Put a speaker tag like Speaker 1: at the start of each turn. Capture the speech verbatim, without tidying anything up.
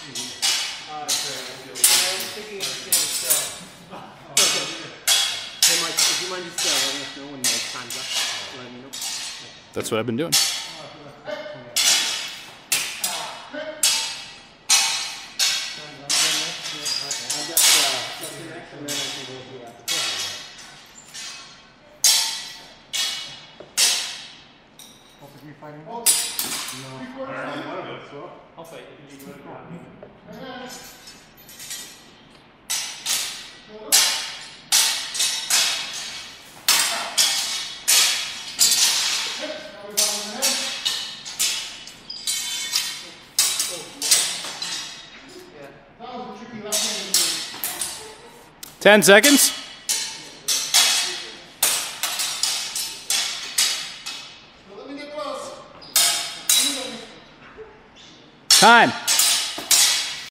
Speaker 1: That's what I've been doing.
Speaker 2: I'll fight if you do it.
Speaker 1: Ten seconds. Time.